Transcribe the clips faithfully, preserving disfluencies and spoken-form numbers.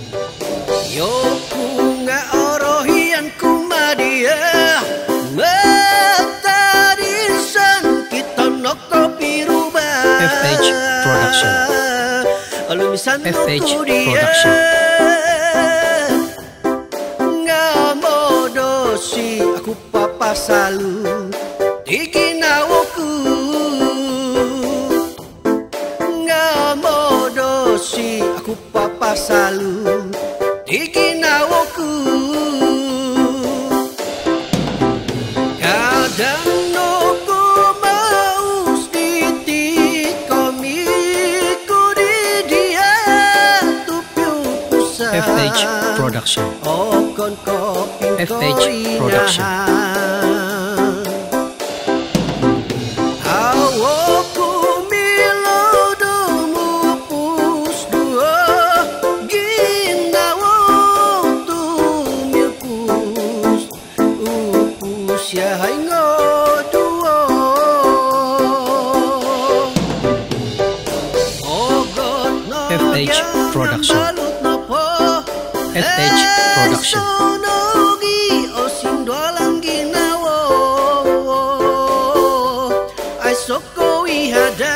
Yo kunga orohian kumadia matarisan kita no kopi rubah F H Production. F H Production. Ngamodosi aku papa salu dikinawoku ngamodosi aku papa salu dikinawoku kadang noko maus titik komiku di dia tupiu pusat F H Production. okon kopi F H Production. F H Production. F H Production. Soko ihada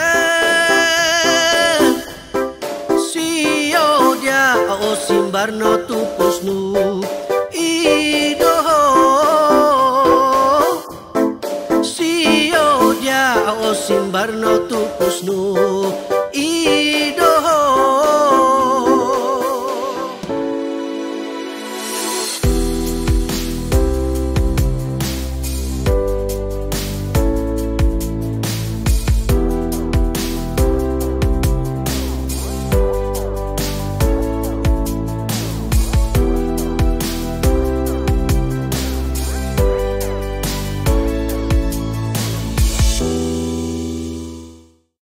si odia o simbarno tupusnu